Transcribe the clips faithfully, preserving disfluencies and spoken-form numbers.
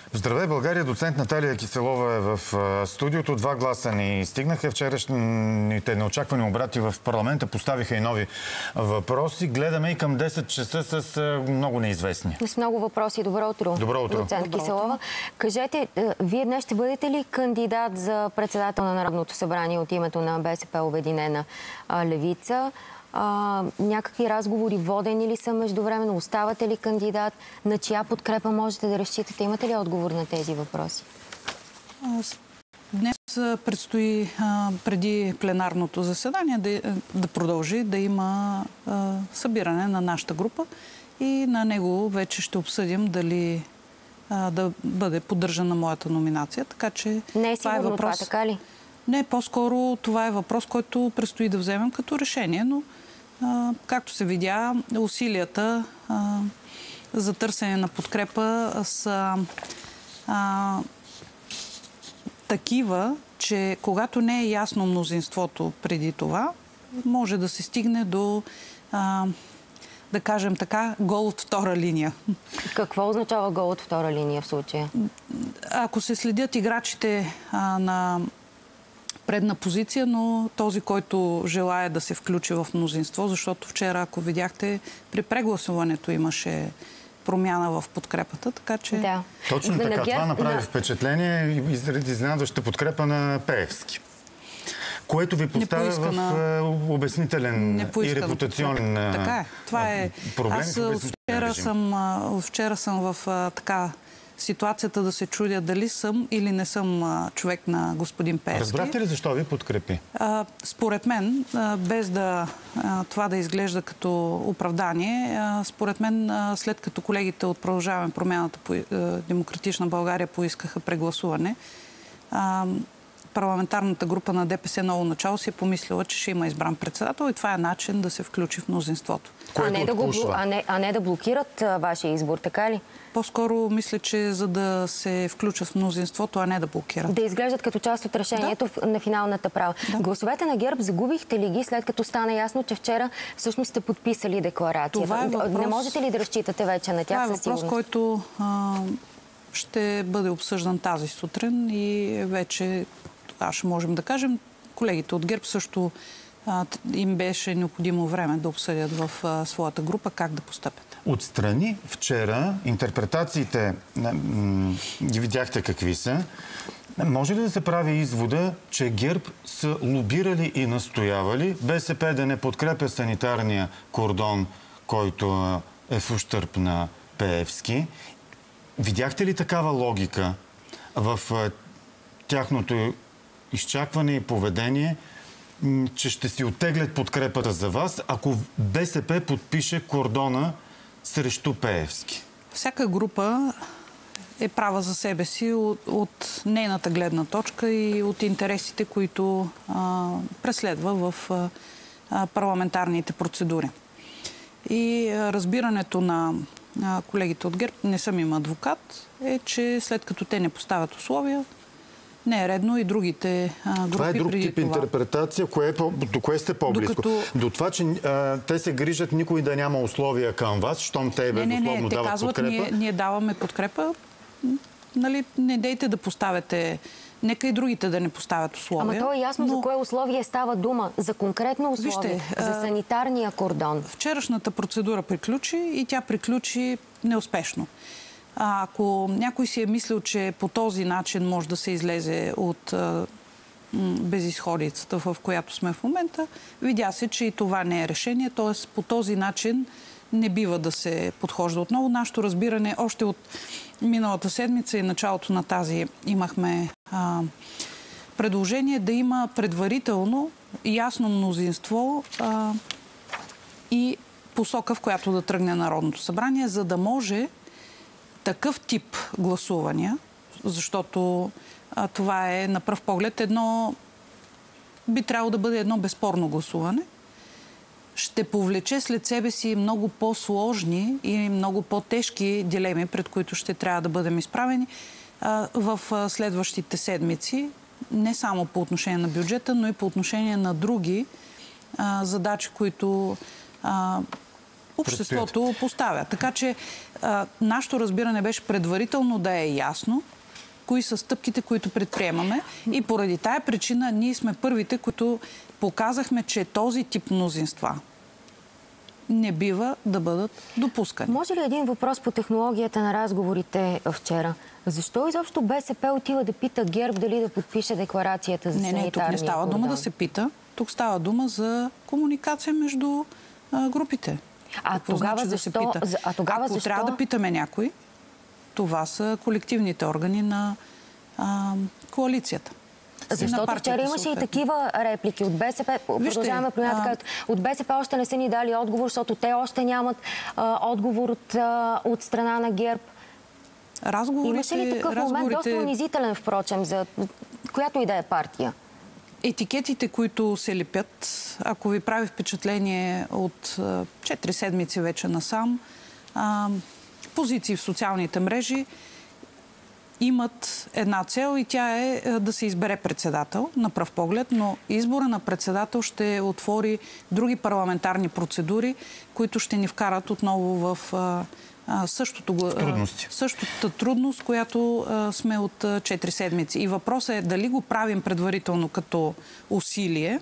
Здравей, България! Доцент Наталия Киселова е в студиото. Два гласа ни стигнаха. Вчерашните неочаквани обрати в парламента поставиха и нови въпроси. Гледаме и към десет часа с много неизвестни. С много въпроси. Добро утро. Добро утро. Доцент Добро Киселова. Утро. Кажете, вие днес ще бъдете ли кандидат за председател на Народното събрание от името на БСП Обединена левица? А, някакви разговори водени ли са междувременно? Оставате ли кандидат? На чия подкрепа можете да разчитате? Имате ли отговор на тези въпроси? Днес предстои а, преди пленарното заседание да, да продължи да има а, събиране на нашата група и на него вече ще обсъдим дали а, да бъде поддържана моята номинация. Така че не е това е въпрос... това, така ли? Не, по-скоро това е въпрос, който предстои да вземем като решение, но а, както се видя, усилията а, за търсене на подкрепа са а, такива, че когато не е ясно мнозинството преди това, може да се стигне до, а, да кажем така, гол от втора линия. Какво означава гол от втора линия в случая? Ако се следят играчите а, на предна позиция, но този, който желая да се включи в мнозинство, защото вчера, ако видяхте, при прегласуването имаше промяна в подкрепата, така че... Да. Точно така. Да, това направи да. впечатление и заради изненадваща подкрепа на Пеевски, което ви поставя в на... обяснителен и репутационен подкрепа. Така е. Това е. Проблем. Аз вчера съм, вчера съм в така ситуацията да се чудя дали съм или не съм а, човек на господин Пеевски. Разбрахте ли защо ви подкрепи? А, според мен, а, без да а, това да изглежда като оправдание, а, според мен, а, след като колегите от Продължаваме промяната по а, Демократична България поискаха прегласуване, а, парламентарната група на ДПС ново начало си е помислила, че ще има избран председател и това е начин да се включи в мнозинството. А не, да го, а, не, а не да блокират а, вашия избор, така ли? По-скоро мисля, че за да се включат в мнозинството, а не да блокират. Да изглеждат като част от решението да. на финалната права. Да. Гласовете на ГЕРБ загубихте ли ги, след като стана ясно, че вчера всъщност сте подписали декларацията? Това е въпрос... Не можете ли да разчитате вече на тях? Това е въпрос, който а, ще бъде обсъждан тази сутрин и вече, аз ще можем да кажем, колегите от ГЕРБ също а, им беше необходимо време да обсъдят в а, своята група как да постъпят. Отстрани вчера интерпретациите, ги видяхте какви са. Може ли да се прави извода, че ГЕРБ са лобирали и настоявали БСП да не подкрепя санитарния кордон, който е в ущърб на Пеевски? Видяхте ли такава логика в тяхното изчакване и поведение, че ще си оттеглят подкрепата за вас, ако БСП подпише кордона срещу Пеевски? Всяка група е права за себе си от, от нейната гледна точка и от интересите, които а, преследва в а, парламентарните процедури. И а, разбирането на а, колегите от ГЕРБ, не съм им адвокат, е, че след като те не поставят условия, не е редно и другите а, групи преди това. Това е друг тип това. интерпретация. Кое е по, до кое сте по-близко? Докато... До това, че а, те се грижат никой да няма условия към вас, щом те безусловно дават подкрепа? Не, не, не. Те казват, ние, ние даваме подкрепа. Нали, не дейте да поставяте... Нека и другите да не поставят условия. Ама то е ясно но... за кое условие става дума. За конкретно условие. Вижте, за санитарния кордон. Вчерашната процедура приключи и тя приключи неуспешно. А ако някой си е мислил, че по този начин може да се излезе от а, безизходицата, в която сме в момента, видя се, че и това не е решение. Т.е. по този начин не бива да се подхожда отново. Нашето разбиране още от миналата седмица и началото на тази имахме а, предложение да има предварително ясно мнозинство а, и посока, в която да тръгне Народното събрание, за да може такъв тип гласувания, защото а, това е на пръв поглед едно, би трябвало да бъде едно безспорно гласуване, ще повлече след себе си много по-сложни и много по-тежки дилеми, пред които ще трябва да бъдем изправени а, в а, следващите седмици, не само по отношение на бюджета, но и по отношение на други а, задачи, които а, обществото предстоят. Поставя. Така че а, нашето разбиране беше предварително да е ясно кои са стъпките, които предприемаме. И поради тая причина ние сме първите, които показахме, че този тип мнозинства не бива да бъдат допускани. Може ли един въпрос по технологията на разговорите вчера? Защо изобщо БСП отива да пита ГЕРБ дали да подпише декларацията за санитарния кордон? Не, не, тук не става дума да се пита. Тук става дума за комуникация между а, групите. А Какво тогава значи защо? Да се пита? А тогава Ако защо? трябва да питаме някой, това са колективните органи на а, коалицията. Защото вчера имаше и такива реплики от БСП. Продължаваме промяната. От БСП още не са ни дали отговор, защото те още нямат а, отговор от, а, от страна на ГЕРБ. Разговорите, имаше ли такъв разговорите... момент, доста унизителен, впрочем, за която и да е партия? Етикетите, които се лепят, ако ви прави впечатление от четири седмици вече насам, а, позиции в социалните мрежи имат една цел и тя е да се избере председател на пръв поглед, но избора на председател ще отвори други парламентарни процедури, които ще ни вкарат отново в а, същото, трудности. същата трудност, която а, сме от а, четири седмици. И въпросът е дали го правим предварително като усилие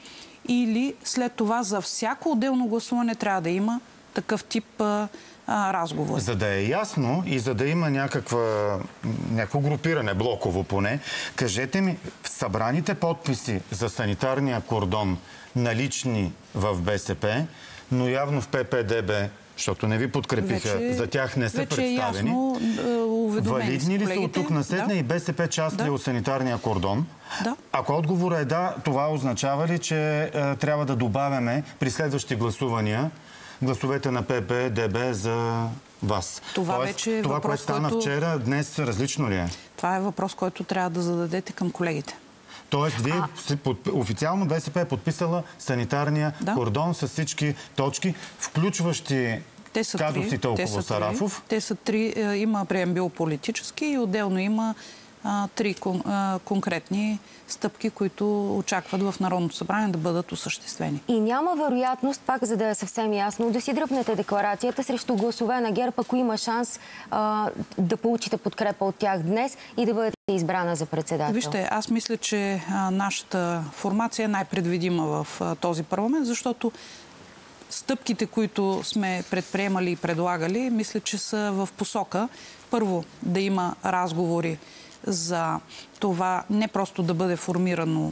или след това за всяко отделно гласуване трябва да има такъв тип а, разговор. За да е ясно и за да има някаква, някакво групиране, блоково поне, кажете ми, събраните подписи за санитарния кордон налични в БСП, но явно в П П Д Б, защото не ви подкрепиха, вече, за тях не са представени. Вече е ясно, валидни ли са от тук насетне да. И БСП част ли да. От санитарния кордон? Да. Ако отговорът е да, това означава ли, че е, трябва да добавяме при следващи гласувания гласовете на П П Д Б за вас? Това, Тоест, вече е това въпрос, което стана който... вчера, днес различно ли е? Това е въпрос, който трябва да зададете към колегите. Тоест, вие а... под... официално БСП е подписала санитарния да. Кордон с всички точки, включващи те са казусите около те Сарафов. Те са три. Има преамбил политически и отделно има а, три кон, а, конкретни стъпки, които очакват в Народното събрание да бъдат осъществени. И няма вероятност, пак за да е съвсем ясно, да си дръпнете декларацията срещу гласове на ГЕРБ, ако има шанс а, да получите подкрепа от тях днес и да бъдете избрана за председател. Вижте, аз мисля, че а, нашата формация е най-предвидима в а, този парламент, защото стъпките, които сме предприемали и предлагали, мисля, че са в посока. Първо, да има разговори за това не просто да бъде формирано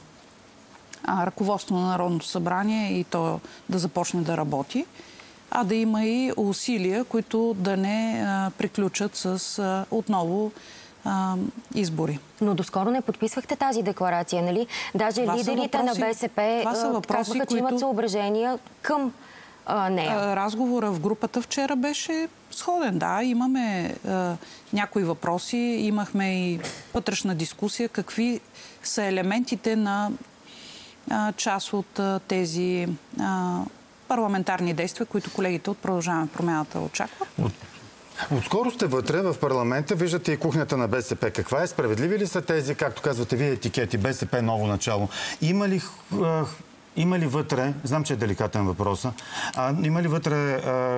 а, ръководство на Народното събрание и то да започне да работи, а да има и усилия, които да не а, приключат с а, отново а, избори. Но доскоро не подписвахте тази декларация, нали? Даже това лидерите въпроси, на БСП въпроси, казваха, че които... имат съображения към а, нея. Разговора в групата вчера беше сходен. Да, имаме а, някои въпроси, имахме и вътрешна дискусия. Какви са елементите на а, част от а, тези а, парламентарни действия, които колегите от Продължаваме промяната очакват? От... Отскоро сте вътре в парламента, виждате и кухнята на БСП. Каква е? Справедливи ли са тези, както казвате вие, етикети? БСП ново начало. Има ли, а, има ли вътре, знам, че е деликатен въпрос, а, има ли вътре а,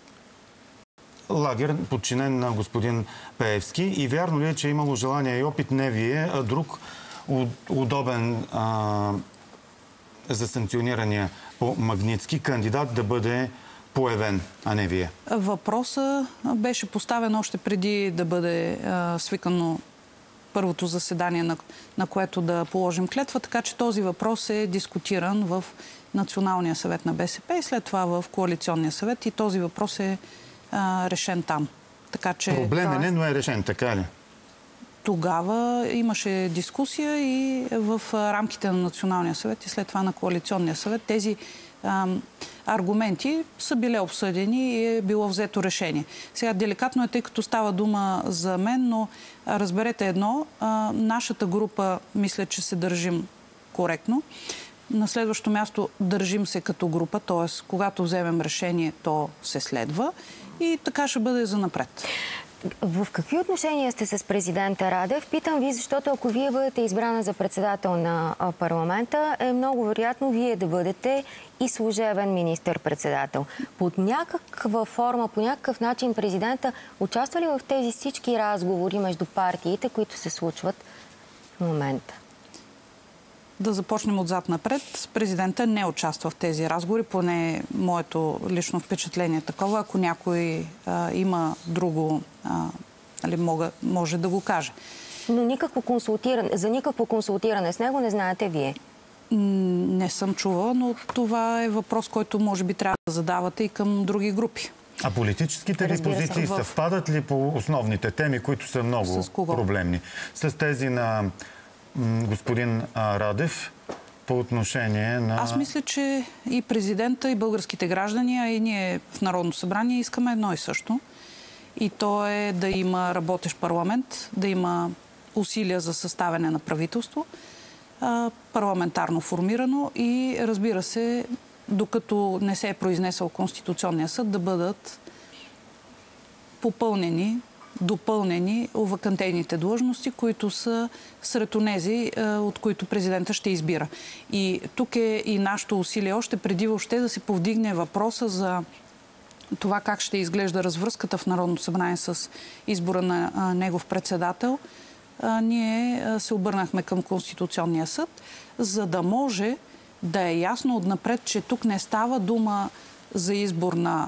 лагер, подчинен на господин Пеевски, и вярно ли е, че е имало желание и опит не вие, а друг удобен а, за санкционирания по Магнитски кандидат да бъде появен, а не вие? Въпросът беше поставен още преди да бъде а, свикано първото заседание, на, на което да положим клетва, така че този въпрос е дискутиран в Националния съвет на БСП и след това в Коалиционния съвет и този въпрос е а, решен там. Така, че, проблем е не, но е решен, така ли? Тогава имаше дискусия и в рамките на Националния съвет и след това на Коалиционния съвет тези а, аргументи са били обсъдени и е било взето решение. Сега деликатно е, тъй като става дума за мен, но а, разберете едно, а, нашата група мисля, че се държим коректно. На следващо място държим се като група, т.е. когато вземем решение, то се следва и така ще бъде занапред. В какви отношения сте с президента Радев? Питам ви, защото ако вие бъдете избрана за председател на парламента, е много вероятно вие да бъдете и служебен министър-председател. Под някаква форма, по някакъв начин президента участва ли в тези всички разговори между партиите, които се случват в момента? Да започнем отзад напред. Президента не участва в тези разговори, поне моето лично впечатление е такова. Ако някой а, има друго, а, нали, мога, може да го каже. Но никакво консултиране, за никакво консултиране с него не знаете вие? Не съм чувала, но това е въпрос, който може би трябва да задавате и към други групи. А политическите ли позиции в... съвпадат ли по основните теми, които са много проблемни? С тези на господин Радев по отношение на... Аз мисля, че и президента, и българските граждани, а и ние в Народното събрание искаме едно и също. И то е да има работещ парламент, да има усилия за съставяне на правителство, парламентарно формирано и, разбира се, докато не се е произнесъл Конституционния съд, да бъдат попълнени, допълнени овакантените длъжности, които са сред онези, от които президента ще избира. И тук е и нашето усилие още преди въобще да се повдигне въпроса за това как ще изглежда развръзката в Народното събрание с избора на негов председател. Ние се обърнахме към Конституционния съд, за да може да е ясно отнапред, че тук не става дума за избор на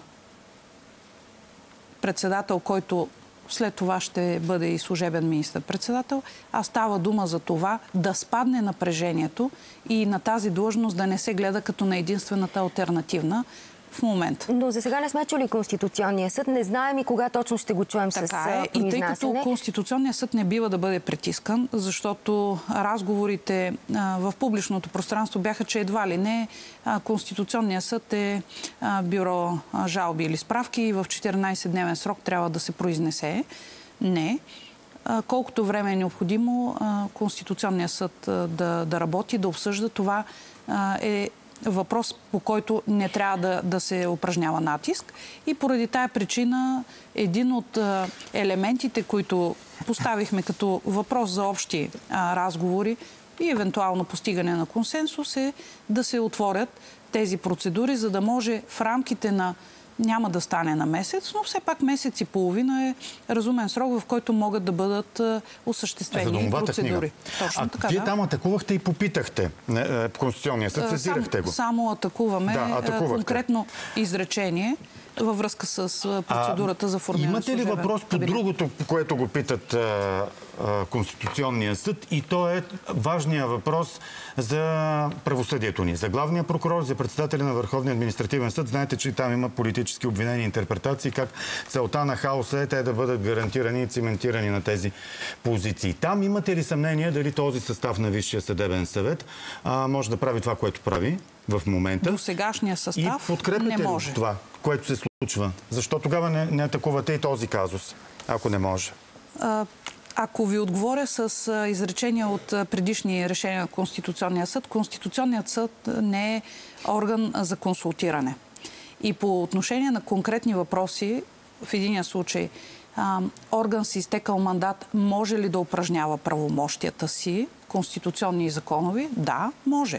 председател, който след това ще бъде и служебен министър-председател, а става дума за това да спадне напрежението и на тази длъжност да не се гледа като на единствената алтернативна в момента. Но за сега не сме чули Конституционния съд. Не знаем и кога точно ще го чуем така с произнасяне. И тъй като Конституционния съд не бива да бъде притискан, защото разговорите а, в публичното пространство бяха, че едва ли не а, Конституционния съд е а, бюро а, жалби или справки и в четиринайсетдневен срок трябва да се произнесе. Не. А, колкото време е необходимо а, Конституционния съд а, да, да работи, да обсъжда, това а, е въпрос, по който не трябва да, да се упражнява натиск. И поради тая причина един от а, елементите, които поставихме като въпрос за общи а, разговори и евентуално постигане на консенсус, е да се отворят тези процедури, за да може в рамките на... Няма да стане на месец, но все пак месец и половина е разумен срок, в който могат да бъдат осъществени процедури. Точно а така, вие да. Там атакувахте и попитахте Конституционния съд, сезирахте го. Само атакуваме да, конкретно изречение във връзка с процедурата а, за формиране. Имате ли въпрос по кабинет? Другото, по което го питат а, а, Конституционния съд, и то е важният въпрос за правосъдието ни. За главния прокурор, за председателя на Върховния административен съд. Знаете, че там има политически обвинения и интерпретации, как целта на хаоса е те да бъдат гарантирани и циментирани на тези позиции. Там имате ли съмнение дали този състав на Висшия съдебен съвет а, може да прави това, което прави в момента? До сегашния състав не може. Това, което се случва? Защо тогава не, не атакувате и този казус, ако не може? А, ако ви отговоря с а, изречения от а, предишни решения на Конституционния съд, Конституционният съд не е орган а, за консултиране. И по отношение на конкретни въпроси, в единия случай, а, орган с изтекал мандат може ли да упражнява правомощията си, конституционни и законови? Да, може.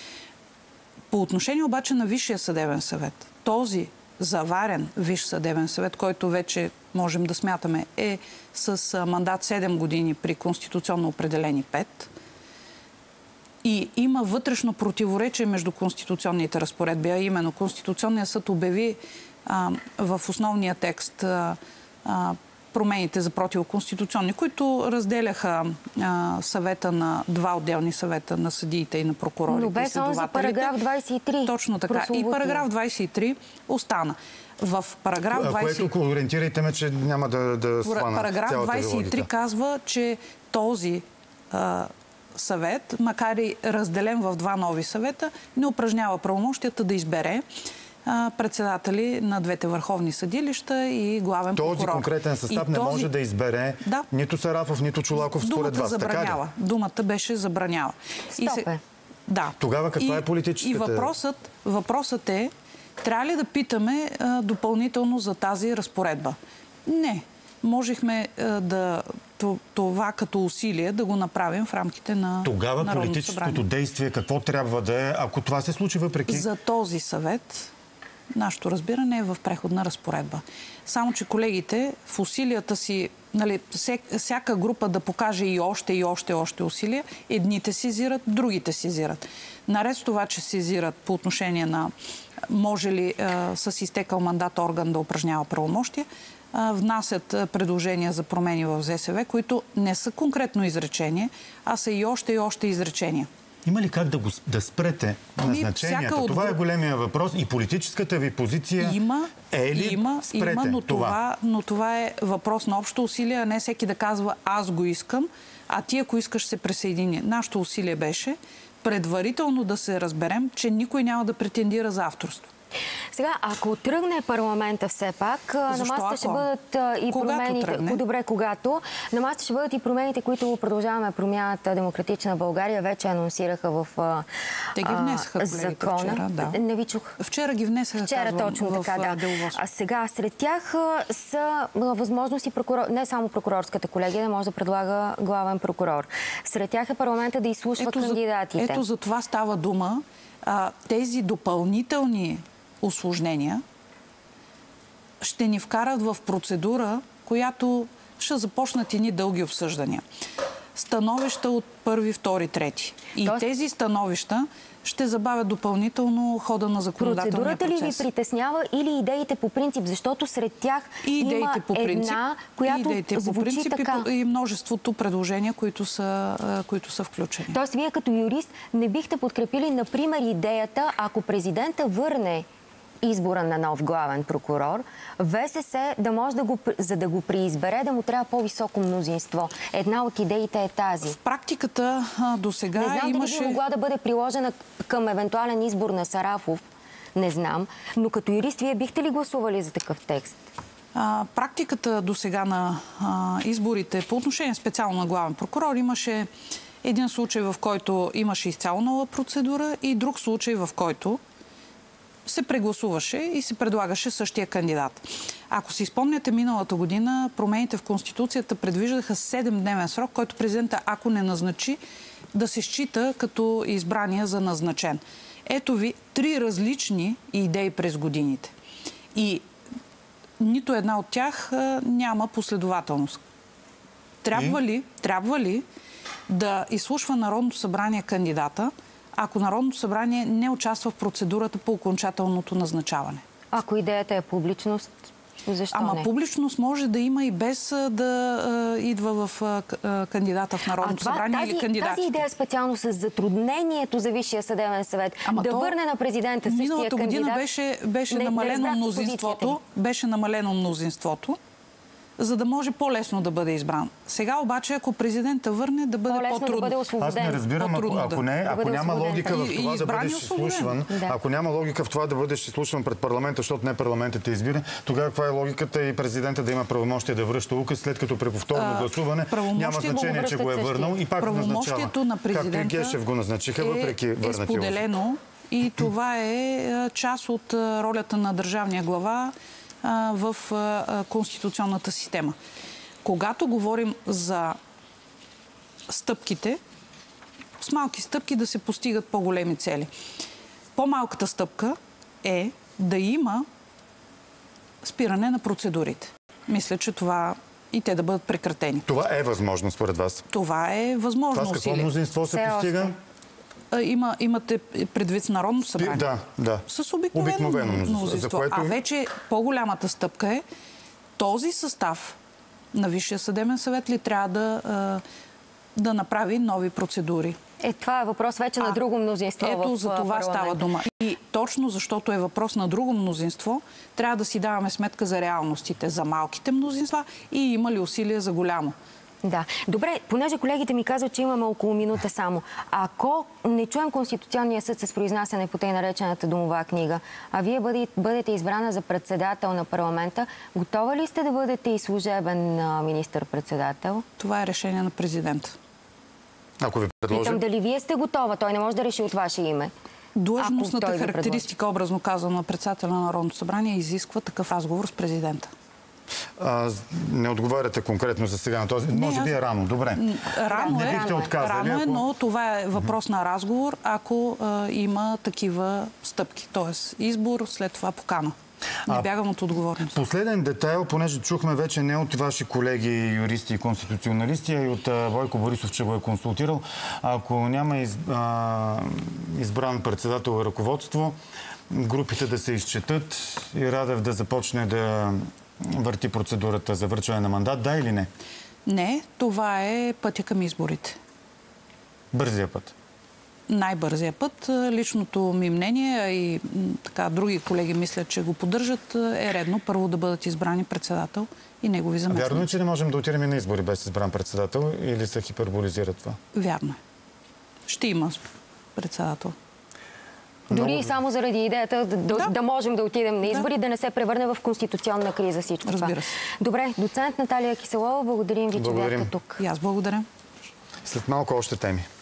По отношение обаче на Висшия съдебен съвет, този заварен Висш съдебен съвет, който вече можем да смятаме е с мандат седем години при конституционно определени пет, и има вътрешно противоречие между конституционните разпоредби, а именно Конституционният съд обяви а, в основния текст а, а, промените за противоконституционни, които разделяха а, съвета на два отделни съвета на съдиите и на прокурорите. Но без он за параграф двайсет и три. Точно така. И параграф двайсет и три остана. В параграф двайсет и три... Което ориентирайте ме, че няма да, да свана параграф двайсет и три казва, че този а, съвет, макар и разделен в два нови съвета, не упражнява правомощията да избере председатели на двете върховни съдилища и главен този прокурор. Този конкретен състав и не този... може да избере да. нито Сарафов, нито Чолаков според вас. Забранява. Думата беше забранява. Стоп се... е. Да. Тогава каква и, е политическата... И въпросът, въпросът е, трябва ли да питаме а, допълнително за тази разпоредба? Не. можехме да това като усилие да го направим в рамките на Тогава Народното политическото събрание. действие какво трябва да е, ако това се случи въпреки? За този съвет нашето разбиране е в преходна разпоредба. Само че колегите в усилията си, нали, всяка група да покаже и още, и още, още усилия, едните сезират, другите сезират. Наред с това, че сезират по отношение на може ли а, с изтекал мандат орган да упражнява правомощия, а, внасят предложения за промени в ЗСВ, които не са конкретно изречение, а са и още, и още изречения. Има ли как да, го, да спрете назначенията? От... Това е големия въпрос и политическата ви позиция има, е ли има, спрете има, но това? това? Но това е въпрос на общо усилие, а не всеки да казва аз го искам, а ти ако искаш се присъедини. Нашето усилие беше предварително да се разберем, че никой няма да претендира за авторство. Сега, ако тръгне парламента все пак, Защо, на масата ще ако? бъдат и Когато промените... тръгне? Добре, когато. На масата ще бъдат и промените, които продължаваме промяната Демократична България. Вече анонсираха в Те ги внесаха колегите вчера, да. Не ви чух. Вчера ги внесаха, Вчера казвам, точно в така, да. деловодство. А сега сред тях са възможности прокурор... не само прокурорската колегия да може да предлага главен прокурор. Сред тях е парламента да изслушва ето кандидатите. За, ето за това става дума. А, тези допълнителни усложнения ще ни вкарат в процедура, която ще започнат едни дълги обсъждания. Становища от първи, втори, трети. И Тоест... тези становища ще забавят допълнително хода на законодателния процес. Процедурата ли ви притеснява или идеите по принцип? Защото сред тях и има по принцип, една, която и идеите звучи по принцип, така. И, и множеството предложения, които са, които са включени. Тоест, вие като юрист не бихте подкрепили, например, идеята, ако президента върне избора на нов главен прокурор, ВСС да може да го, за да го преизбере, да му трябва по-високо мнозинство. Една от идеите е тази. В практиката до сега имаше... Не знам имаше... дали би могла да бъде приложена към евентуален избор на Сарафов. Не знам. Но като юрист, вие бихте ли гласували за такъв текст? А, практиката до сега на а, изборите по отношение специално на главен прокурор имаше един случай, в който имаше изцяло нова процедура и друг случай, в който се прегласуваше и се предлагаше същия кандидат. Ако си спомняте, миналата година промените в Конституцията предвиждаха седемдневен срок, който президента, ако не назначи, да се счита като избрания за назначен. Ето ви три различни идеи през годините. И нито една от тях а, няма последователност. Трябва ли, трябва ли да изслушва Народното събрание кандидата, ако Народното събрание не участва в процедурата по окончателното назначаване? Ако идеята е публичност, защо Ама не? публичност може да има и без да а, идва в а, кандидата в Народното това, събрание тази, или кандидатите. Тази идея специално с затруднението за Висшия съдебен съвет Ама да то, върне на президента същия миналата кандидат... година беше, беше, не, намалено не мнозинството, беше намалено мнозинството, за да може по-лесно да бъде избран. Сега обаче, ако президента върне, да бъде по-лесно по-трудно. да бъде освободен. Аз не разбирам, ако, ако, не, да ако няма освободен. логика в това И, да бъдеш освободен. изслушван, Да. ако няма логика в това да бъдеш изслушван пред парламента, защото не парламентът те избира, тогава каква е логиката и президента да има правомощие да връща указ, след като при повторно а, гласуване няма значение, че го е върнал и пак го назначава. Правомощието на президента както и Гешев го назначиха, въпреки е, върнатия е споделено и това е част от ролята на държавния глава в конституционната система. Когато говорим за стъпките, с малки стъпки да се постигат по-големи цели. По-малката стъпка е да има спиране на процедурите. Мисля, че това и те да бъдат прекратени. Това е възможно според вас? Това е възможно. Това с какво мнозинство се Все постига? Има, имате предвид с Народното събрание? Да, да. С обикновено, обикновено мнозинство. мнозинство. Което... А вече по-голямата стъпка е този състав на Висшия съдебен съвет ли трябва да, да направи нови процедури. Е, това е въпрос вече а, на друго мнозинство. Ето в за това става дума. И точно защото е въпрос на друго мнозинство, трябва да си даваме сметка за реалностите, за малките мнозинства и има ли усилия за голямо. Да. Добре, понеже колегите ми казват, че имаме около минута само. Ако не чуем Конституционния съд с произнасяне по тъй наречената домова книга, а вие бъдете избрана за председател на парламента, готова ли сте да бъдете и служебен министър-председател? Това е решение на президента. Ако ви предложи? Питам дали вие сте готова. Той не може да реши от ваше име. Длъжностната характеристика, образно казано, на председателя на Народното събрание изисква такъв разговор с президента. А, не отговаряте конкретно за сега на този. Не, може би е рано. Добре. Рано не е, бихте отказали, рано е, ако... но това е въпрос на разговор, ако а, има такива стъпки. Тоест избор, след това покана. Не а, бягам от отговорност. Последен детайл, понеже чухме вече не от ваши колеги юристи и конституционалисти, а и от а, Бойко Борисов, че го е консултирал. Ако няма из, а, избран председател и ръководство, групите да се изчетат и Радев да започне да върти процедурата за връчване на мандат, да или не? Не, това е пътя към изборите. Бързия път? Най-бързия път. Личното ми мнение, а и така, други колеги мислят, че го поддържат, е редно първо да бъдат избрани председател и негови заместници. Вярно е, че не можем да отидем на избори без избран председател или се хиперболизира това? Вярно е. Ще има председател. Дори Много... само заради идеята да, да. да можем да отидем на избори, да. да не се превърне в конституционна криза всичко това. Разбира се. Добре, доцент Наталия Киселова, благодарим ви, че бяхте тук. И аз благодаря. След малко още теми.